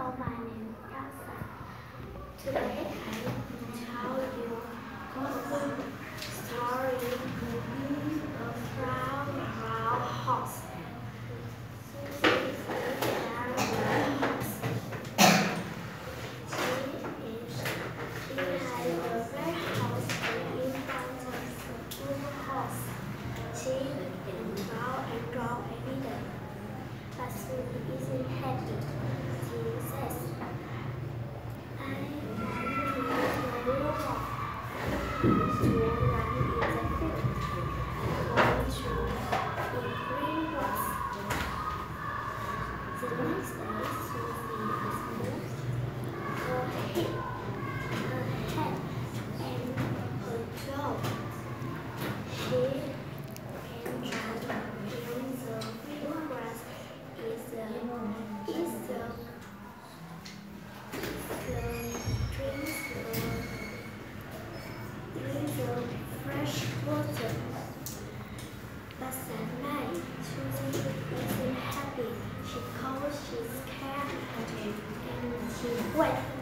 Hello, my name is Elsa. Today I will tell you a story of Brown Brown Horse. She is a brown horse. She has a red horse in front of the blue horse. She is brown and brown every day, but she isn't happy. She says, I want to walk. I want to run in the field. I want to eat green grass. The next day, Susie is moved her head, and her jaw. She can jump in the green grass. Drinks the fresh water. But at night, Susie isn't happy. She calls, she's scared, and she waits.